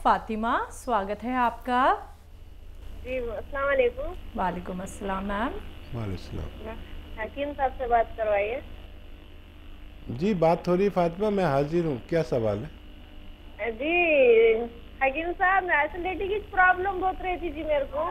फातिमा, स्वागत है आपका। जी अस्सलाम वालेकुम। वालेकुम अस्सलाम मैम। वालेकुम। हकीम साहब से बात करवाइए। जी बात हो रही फातिमा, मैं हाजिर हूँ, क्या सवाल है? जी हकीम साहब, एसिडिटी की प्रॉब्लम बहुत रहती थी मेरे को।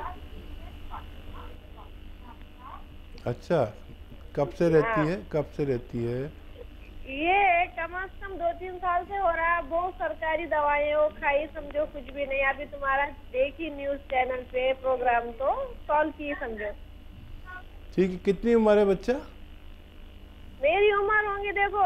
अच्छा, कब से रहती है, कब से रहती है? ये कम से कम 2-3 साल से हो रहा है। बहुत सरकारी दवाएं वो खाई, समझो कुछ भी नहीं। अभी तुम्हारा देखी न्यूज चैनल पे प्रोग्राम तो कॉल की, समझो। ठीक है, कितनी उम्र है बच्चा? मेरी उम्र होंगी देखो।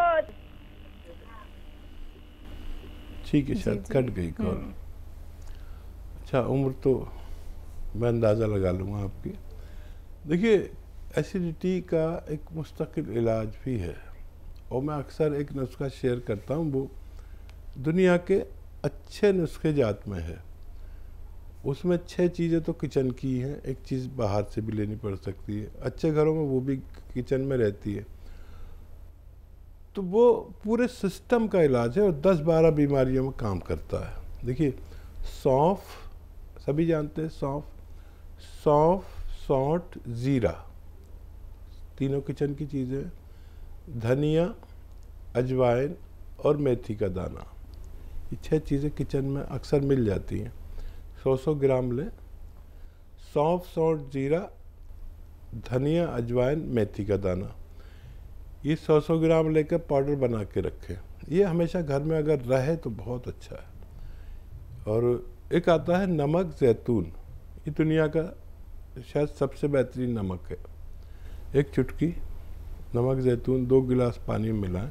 ठीक है, शायद कट गई कॉल। अच्छा, उम्र तो मैं अंदाज़ा लगा लूँगा आपकी। देखिए, एसिडिटी का एक मुस्तकिल इलाज भी है और मैं अक्सर एक नुस्खा शेयर करता हूँ, वो दुनिया के अच्छे नुस्खे जात में है। उसमें 6 चीज़ें तो किचन की हैं, एक चीज़ बाहर से भी लेनी पड़ सकती है। अच्छे घरों में वो भी किचन में रहती है। तो वो पूरे सिस्टम का इलाज है और 10-12 बीमारियों में काम करता है। देखिए, सौंफ, सभी जानते हैं सौंफ, सौंठ, ज़ीरा, तीनों किचन की चीज़ें। धनिया, अजवाइन और मेथी का दाना, ये 6 चीज़ें किचन में अक्सर मिल जाती हैं। 100 ग्राम लें। सौंफ, ज़ीरा, धनिया, अजवाइन, मेथी का दाना, ये 100 ग्राम लेकर पाउडर बना के रखें। ये हमेशा घर में अगर रहे तो बहुत अच्छा है। और एक आता है नमक ज़ैतून, ये दुनिया का शायद सबसे बेहतरीन नमक है। एक चुटकी नमक ज़ैतून 2 गिलास पानी में मिलाएं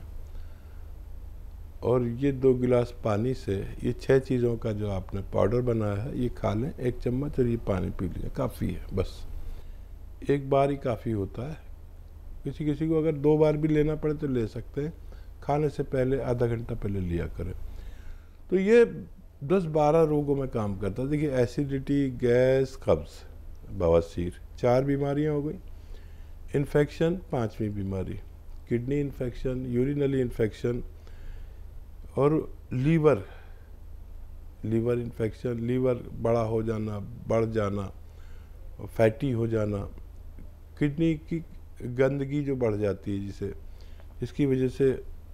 और ये 2 गिलास पानी से ये 6 चीज़ों का जो आपने पाउडर बनाया है ये खा लें, 1 चम्मच, और ये पानी पी लें, काफ़ी है। बस एक बार ही काफ़ी होता है। किसी किसी को अगर 2 बार भी लेना पड़े तो ले सकते हैं। खाने से पहले आधा घंटा पहले लिया करें। तो ये 10-12 रोगों में काम करता है। देखिए, एसिडिटी, गैस, कब्ज़, बवासीर, 4 बीमारियां हो गई। इन्फेक्शन, 5वीं बीमारी, किडनी इन्फेक्शन, यूरिनरी इन्फेक्शन और लीवर इन्फेक्शन, लीवर बड़ा हो जाना, बढ़ जाना, फैटी हो जाना, किडनी की गंदगी जो बढ़ जाती है जिसकी वजह से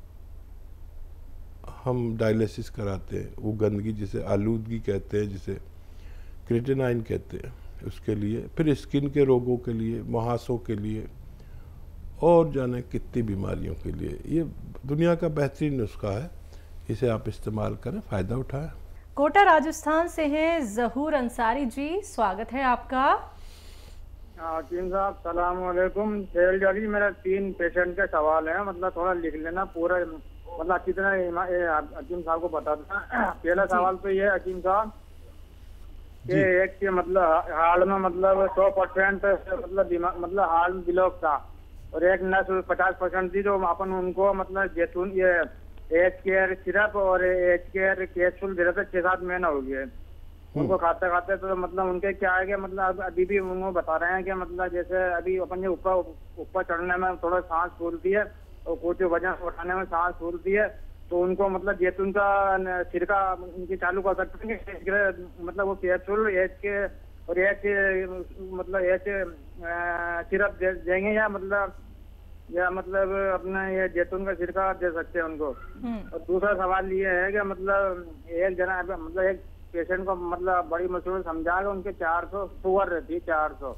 हम डायलिसिस कराते हैं, वो गंदगी जिसे आलूदगी कहते हैं, जिसे क्रिएटिनाइन कहते हैं, उसके लिए। फिर स्किन के रोगों के लिए, मुहासों के लिए और जाने कितनी बीमारियों के लिए ये दुनिया का बेहतरीन नुस्खा है। इसे आप इस्तेमाल करें, फ़ायदा उठाएं। कोटा राजस्थान से हैं ज़हूर अंसारी जी, स्वागत है आपका। हकीम साहब सलाम वालेकुम। जी, मेरा 3 पेशेंट के सवाल हैं, मतलब थोड़ा लिख लेना पूरा, मतलब अच्छी तरह हकीम साहब को बता देना। पहला सवाल तो ये है हकीम साहब कि एक के मतलब हार्ट में मतलब 100% मतलब हार्ट में ब्लॉक था और एक नस 50% थी, जो अपन उनको मतलब जैतून ये एच केयर सिरप और एच केयर कैप्सूल दे रहे थे। 6-7 महीना हो गए उनको खाते खाते। तो मतलब उनके क्या है कि मतलब अभी भी उनको बता रहे हैं कि मतलब जैसे अभी अपन ऊपर चढ़ने में थोड़ा सांस फूलती है और कुछ वजन उठाने में सांस फूलती है, तो उनको मतलब जैतून का सिरका उनकी चालू कर सकते हैं। मतलब वो कैप्सूल एच के और एच मतलब एच सिरप देंगे या मतलब अपना ये जैतून का सिरका दे सकते हैं उनको। और दूसरा सवाल ये है कि मतलब एक जना मतलब एक पेशेंट को मतलब बड़ी मुश्किल से समझा के उनके 400 शुगर रहती है, 400,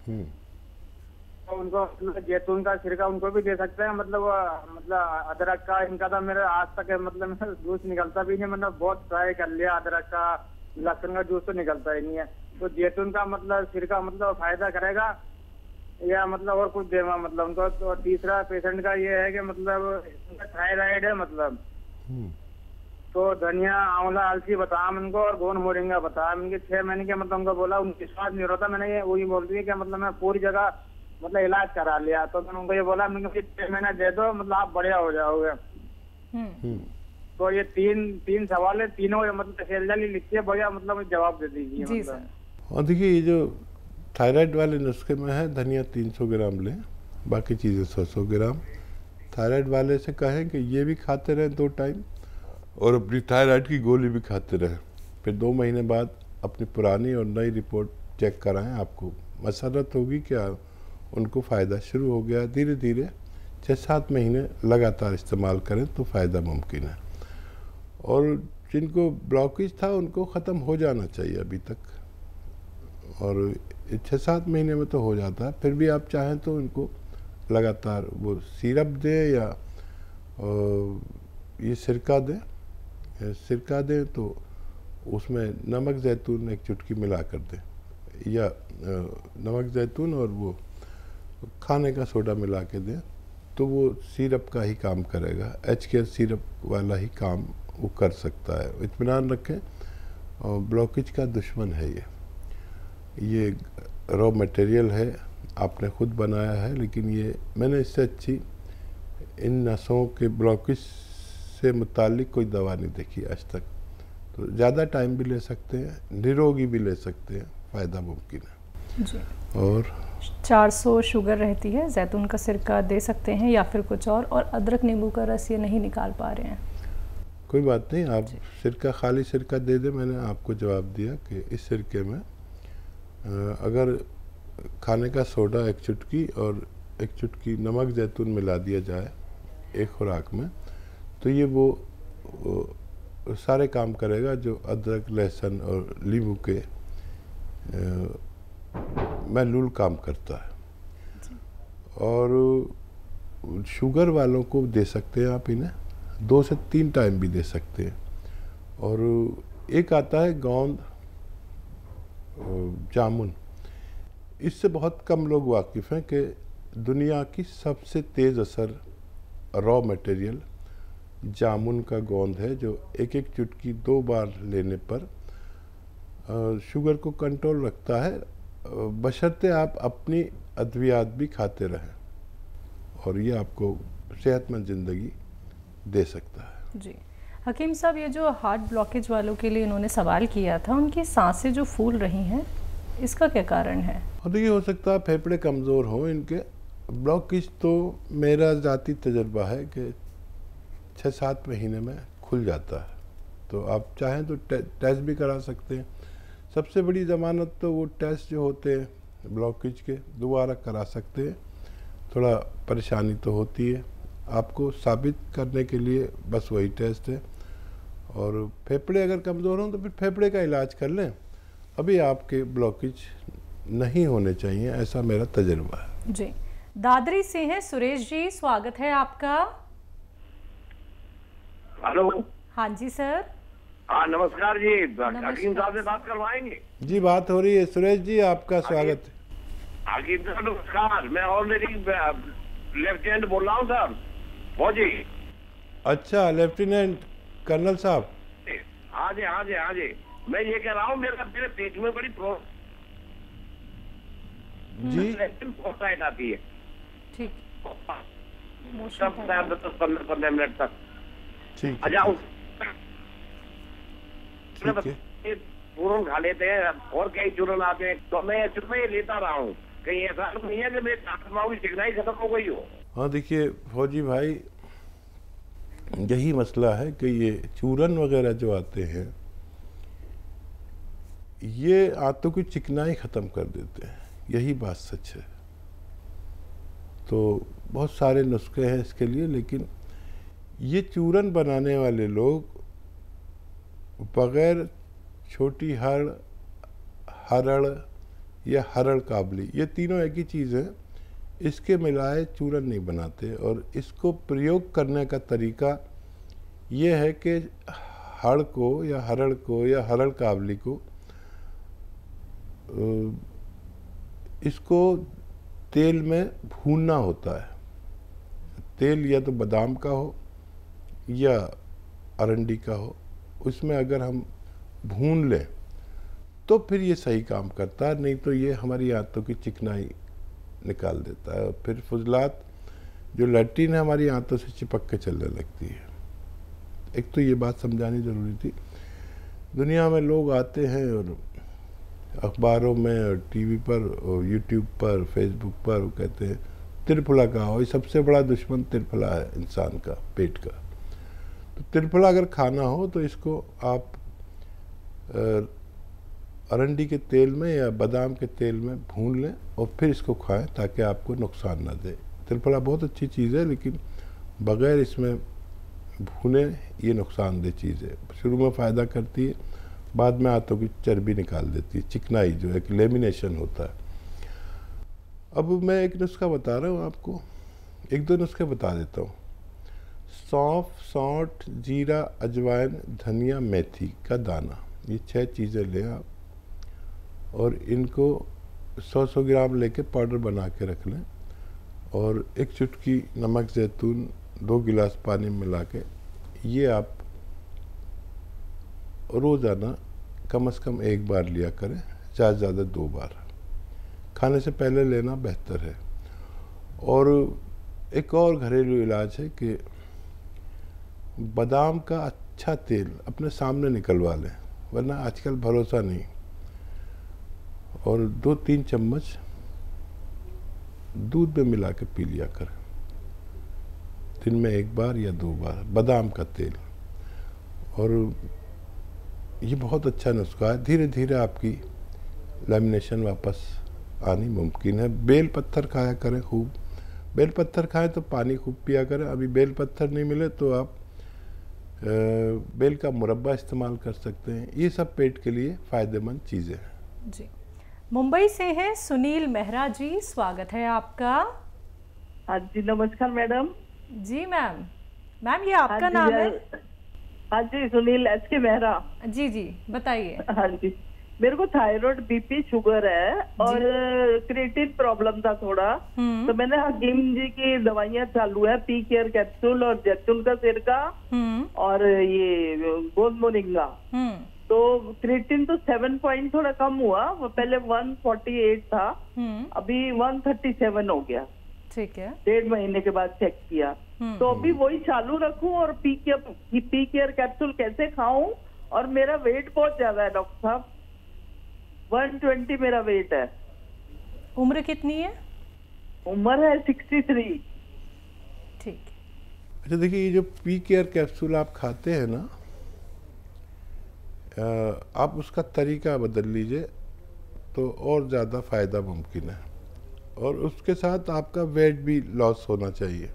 तो उनको मतलब जैतून का सिरका उनको भी दे सकते हैं। मतलब अदरक का इनका तो मेरे आज तक मतलब जूस निकलता भी नहीं, मतलब बहुत ट्राई कर लिया। अदरक का, लहसुन का जूस तो निकलता ही नहीं है। तो जैतून का मतलब सिरका मतलब फायदा करेगा या मतलब और कुछ देगा मतलब उनको। तो तीसरा पेशेंट का ये है कि मतलब थायराइड है मतलब, तो धनिया, आंवला, अलसी बताया इनको और गोंद मोरिंगा बताया इनके। 6 महीने के मतलब उनको बोला, उनको विश्वास नहीं होता। मैंने ये वही बोल रही है कि मतलब मैं पूरी जगह मतलब इलाज करा लिया, तो मैंने उनको ये बोला मुझे 6 महीना दे दो, मतलब आप बढ़िया हो जाओगे। तो ये तीन सवाल है, तीनों मतलब जल्दी लिखिए बढ़िया, मतलब जवाब दे दीजिए मतलब। और देखिए, ये जो थायराइड वाले नुस्खे में है, धनिया 300 ग्राम लें, बाकी चीज़ें 100 ग्राम। थायराइड वाले से कहें कि ये भी खाते रहें 2 टाइम और अपनी थायराइड की गोली भी खाते रहें। फिर 2 महीने बाद अपनी पुरानी और नई रिपोर्ट चेक कराएं, आपको मसरत होगी क्या उनको फ़ायदा शुरू हो गया। धीरे धीरे 6-7 महीने लगातार इस्तेमाल करें तो फ़ायदा मुमकिन है। और जिनको ब्लॉकेज था उनको ख़त्म हो जाना चाहिए अभी तक, और 6-7 महीने में तो हो जाता है। फिर भी आप चाहें तो उनको लगातार वो सिरप दें या ये सिरका दें तो उसमें नमक ज़ैतून 1 चुटकी मिला कर दें, या नमक ज़ैतून और वो खाने का सोडा मिला के दें, तो वो सिरप का ही काम करेगा। HCare सिरप वाला ही काम वो कर सकता है। इत्मीनान रखें, और ब्लॉकेज का दुश्मन है ये रॉ मटेरियल है, आपने खुद बनाया है, लेकिन ये मैंने इससे अच्छी इन नसों के ब्लॉकेज से मुतालिक कोई दवा नहीं देखी आज तक। तो ज़्यादा टाइम भी ले सकते हैं, निरोगी भी ले सकते हैं, फ़ायदा मुमकिन है जी। और 400 शुगर रहती है, जैतून का सिरका दे सकते हैं या फिर कुछ और अदरक नींबू का रस ये नहीं निकाल पा रहे हैं। कोई बात नहीं, आप सिरका खाली सिरका दे दें। मैंने आपको जवाब दिया कि इस सिरके में अगर खाने का सोडा 1 चुटकी और 1 चुटकी नमक ज़ैतून मिला दिया जाए एक खुराक में, तो ये वो सारे काम करेगा जो अदरक, लहसुन और नींबू के महलूल काम करता है। और शुगर वालों को दे सकते हैं आप इन्हें 2 से 3 टाइम भी दे सकते हैं। और एक आता है गोंद जामुन, इससे बहुत कम लोग वाकिफ़ हैं कि दुनिया की सबसे तेज़ असर रॉ मटेरियल जामुन का गोंद है, जो 1-1 चुटकी 2 बार लेने पर शुगर को कंट्रोल रखता है, बशर्ते आप अपनी अद्वियात भी खाते रहें, और ये आपको सेहतमंद ज़िंदगी दे सकता है। जी हकीम साहब, ये जो हार्ट ब्लॉकेज वालों के लिए इन्होंने सवाल किया था, उनकी सांसें जो फूल रही हैं, इसका क्या कारण है? और ये हो सकता है फेफड़े कमज़ोर हों इनके। ब्लॉकेज तो मेरा ज़ाती तजर्बा है कि 6-7 महीने में खुल जाता है, तो आप चाहें तो टेस्ट भी करा सकते हैं। सबसे बड़ी ज़मानत तो वो टेस्ट जो होते हैं ब्लॉकेज के दोबारा करा सकते हैं। थोड़ा परेशानी तो होती है, आपको साबित करने के लिए बस वही टेस्ट है। और फेफड़े अगर कमज़ोर हों तो फिर फेफड़े का इलाज कर लें। अभी आपके ब्लॉकेज नहीं होने चाहिए, ऐसा मेरा तजर्बा है। जी दादरी से हैं सुरेश जी, स्वागत है आपका। हेलो। हाँ जी सर। हाँ नमस्कार जी, हकीम साहब से बात करवाएंगे? जी बात हो रही है सुरेश जी, आपका स्वागत है। हकीम साहब नमस्कार, मैं ऑलरेडी लेफ्टिनेंट बोल रहा हूँ सर, फौजी। अच्छा, लेफ्टिनेंट कर्नल साहब। हाँ जी हाँ जी हाँ जी, मैं ये कह रहा हूँ मेरे पेट में बड़ी जी प्रोस्टाइट आती है। ठीक। 10-15 मिनट तक। ठीक अच्छा है। चूरन खा लेते हैं और कई चूरन आते हैं, तो मैं ये लेता रहा हूँ, कहीं ऐसा नहीं है कि मेरे आत्माओं की चिकनाई खत्म हो गई हो। हाँ देखिए फौजी भाई, यही मसला है कि ये चूरन वगैरह जो आते हैं ये आंतों की चिकनाई ख़त्म कर देते हैं, यही बात सच है। तो बहुत सारे नुस्खे हैं इसके लिए, लेकिन ये चूरन बनाने वाले लोग बग़ैर छोटी हड़, हरड़ या हरड़ काबली, ये तीनों एक ही चीज़ है, इसके मिलाए चूरन नहीं बनाते। और इसको प्रयोग करने का तरीका ये है कि हड़ को या हरड़ को या हरड़ काबली को इसको तेल में भूनना होता है। तेल या तो बादाम का हो या अरंडी का हो, उसमें अगर हम भून लें तो फिर ये सही काम करता है, नहीं तो ये हमारी आंतों की चिकनाई निकाल देता है। और फिर फुजलात जो लैट्रिन है हमारी आंतों से चिपक के चलने लगती है। एक तो ये बात समझानी ज़रूरी थी। दुनिया में लोग आते हैं और अखबारों में और टीवी पर और यूट्यूब पर, फेसबुक पर वो कहते हैं त्रिफला खाओ, ये सबसे बड़ा दुश्मन त्रिफला है इंसान का, पेट का। तो त्रिफला अगर खाना हो तो इसको आप अरंडी के तेल में या बादाम के तेल में भून लें और फिर इसको खाएं ताकि आपको नुकसान ना दे। त्रिफला बहुत अच्छी चीज़ है, लेकिन बग़ैर इसमें भूने ये नुकसानदेह चीज़ है। शुरू में फ़ायदा करती है, बाद में आंतों की चर्बी निकाल देती है, चिकनाई जो है, लेमिनेशन होता है। अब मैं एक नुस्खा बता रहा हूँ आपको, एक दो नुस्खे बता देता हूँ। सौंफ, सौंठ, जीरा, अजवाइन, धनिया, मेथी का दाना, ये 6 चीज़ें लें आप और इनको 100-100 ग्राम लेके पाउडर बना के रख लें और एक चुटकी नमक जैतून 2 गिलास पानी में मिला के ये आप रोज़ाना कम से कम 1 बार लिया करें, ज़्यादा से ज़्यादा 2 बार। खाने से पहले लेना बेहतर है। और एक और घरेलू इलाज है कि बादाम का अच्छा तेल अपने सामने निकलवा लें, वरना आजकल भरोसा नहीं। और 2-3 चम्मच दूध में मिला के पी लिया करें, दिन में 1 बार या 2 बार, बादाम का तेल। और ये बहुत अच्छा नुस्खा है, धीरे धीरे आपकी लेमिनेशन वापस आनी मुमकिन है। बेल पत्थर खाया करें खूब, बेल पत्थर खाएं तो पानी खूब पिया करें। अभी बेल पत्थर नहीं मिले तो आप बेल का मुरब्बा इस्तेमाल कर सकते हैं। ये सब पेट के लिए फ़ायदेमंद चीज़ें हैं। जी, मुंबई से हैं सुनील मेहरा जी, स्वागत है आपका। हाँ जी, नमस्कार मैडम। जी मैम, ये आपका नाम है? हाँ जी, सुनील एच.के. मेहरा। जी जी, बताइए। हाँ जी, मेरे को थायराइड, बीपी, शुगर है और क्रिएटिन प्रॉब्लम था थोड़ा, तो मैंने हकीम जी की दवाइयाँ चालू है, पी केयर कैप्सूल और जैतून का सिरका और ये गोंद मोरिंगा। तो क्रिएटिन तो 7 पॉइंट थोड़ा कम हुआ, वो पहले 148 था, अभी 137 हो गया। ठीक है, 1.5 महीने के बाद चेक किया। तो अभी वही चालू रखूं और पी केयर कैप्सूल कैसे खाऊं? और मेरा वेट बहुत ज्यादा है डॉक्टर साहब, 120 मेरा वेट है। उम्र कितनी है? उम्र है 63। ठीक। अच्छा देखिए, ये जो पी केयर कैप्सूल आप खाते हैं ना, आप उसका तरीका बदल लीजिए तो और ज़्यादा फ़ायदा मुमकिन है। और उसके साथ आपका वेट भी लॉस होना चाहिए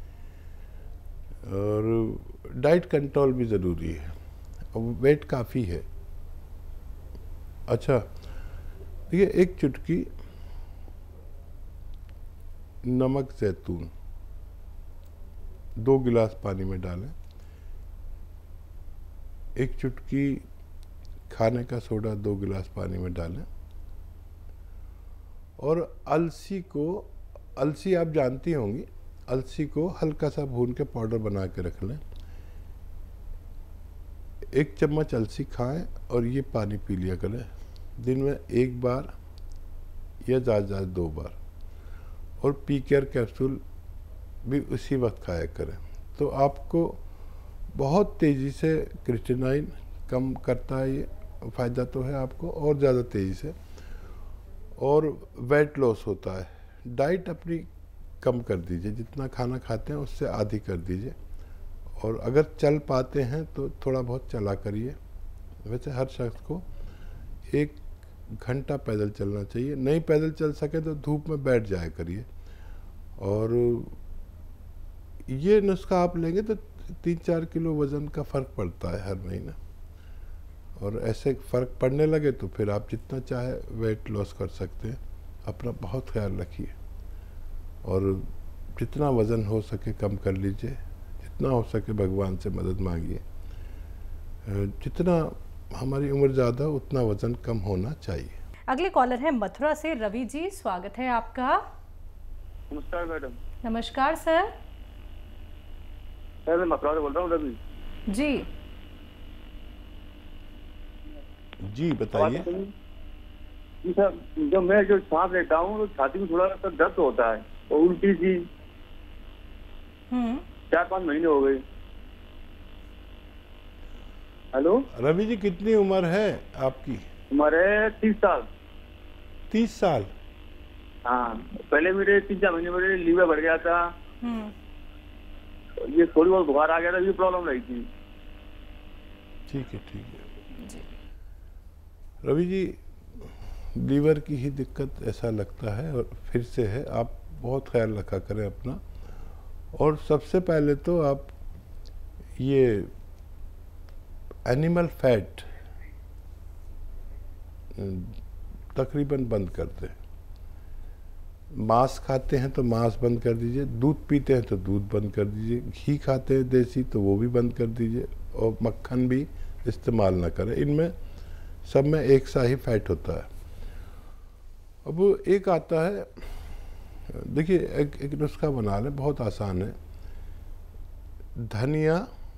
और डाइट कंट्रोल भी ज़रूरी है। और वेट काफ़ी है। अच्छा देखिए, एक चुटकी नमक जैतून 2 गिलास पानी में डालें, एक चुटकी खाने का सोडा 2 गिलास पानी में डालें और अलसी आप जानती होंगी, अलसी को हल्का सा भून के पाउडर बना के रख लें। 1 चम्मच अलसी खाएं और ये पानी पी लिया करें, दिन में 1 बार या ज़्यादा 2 बार। और पी केयर कैप्सूल भी उसी वक्त खाया करें, तो आपको बहुत तेज़ी से क्रिएटिनाइन कम करता है। ये फ़ायदा तो है आपको, और ज़्यादा तेज़ी से, और वेट लॉस होता है। डाइट अपनी कम कर दीजिए, जितना खाना खाते हैं उससे आधी कर दीजिए। और अगर चल पाते हैं तो थोड़ा बहुत चला करिए। वैसे हर शख्स को 1 घंटा पैदल चलना चाहिए, नहीं पैदल चल सके तो धूप में बैठ जाया करिए। और ये नुस्खा आप लेंगे तो 3-4 किलो वज़न का फ़र्क पड़ता है हर महीने। और ऐसे फ़र्क पड़ने लगे तो फिर आप जितना चाहे वेट लॉस कर सकते हैं। अपना बहुत ख्याल रखिए और जितना वज़न हो सके कम कर लीजिए, जितना हो सके भगवान से मदद मांगिए। जितना हमारी उम्र ज़्यादा उतना वज़न कम होना चाहिए। अगले कॉलर है मथुरा से रवि जी, स्वागत है आपका। नमस्कार मैडम। नमस्कार सर। मैं मथुरा से बोल रहा हूँ, रवि जी। जी बताइए। जी सर, जब मैं जो सांस लेता हूँ तो छाती में थोड़ा सा दर्द होता है और उल्टी सी 4-5 महीने हो गए। हेलो रवि जी, कितनी उम्र है आपकी? उम्र है 30 साल। 30 साल? हाँ, पहले मेरे 3-4 महीने मेरे लीवर बढ़ गया था, ये थोड़ी बहुत बुखार आ गया था, ये प्रॉब्लम रही थी। ठीक है, ठीक है। रवि जी, लीवर की ही दिक्कत ऐसा लगता है और फिर से है, आप बहुत ख्याल रखा करें अपना। और सबसे पहले तो आप ये एनिमल फैट तकरीबन बंद कर दें। मांस खाते हैं तो मांस बंद कर दीजिए, दूध पीते हैं तो दूध बंद कर दीजिए, घी खाते हैं देसी तो वो भी बंद कर दीजिए, और मक्खन भी इस्तेमाल ना करें। इनमें सब में एक सा ही फैट होता है। अब एक आता है, देखिए एक नुस्खा बना लें, बहुत आसान है। धनिया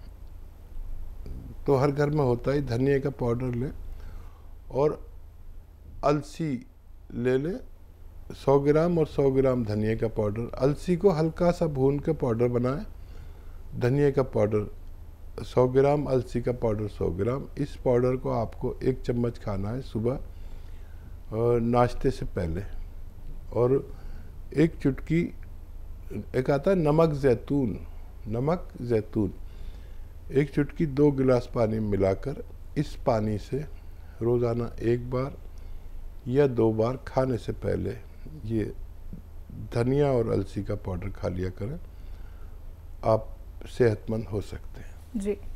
तो हर घर में होता ही, धनिया का पाउडर लें और अलसी ले लें 100 ग्राम, और 100 ग्राम धनिया का पाउडर। अलसी को हल्का सा भून के पाउडर बनाएं, धनिया का पाउडर 100 ग्राम, अलसी का पाउडर 100 ग्राम। इस पाउडर को आपको 1 चम्मच खाना है सुबह नाश्ते से पहले। और एक चुटकी, एक आता है नमक जैतून, नमक जैतून, एक चुटकी 2 गिलास पानी में मिलाकर इस पानी से रोज़ाना 1 बार या 2 बार खाने से पहले ये धनिया और अलसी का पाउडर खा लिया करें। आप सेहतमंद हो सकते हैं। जी।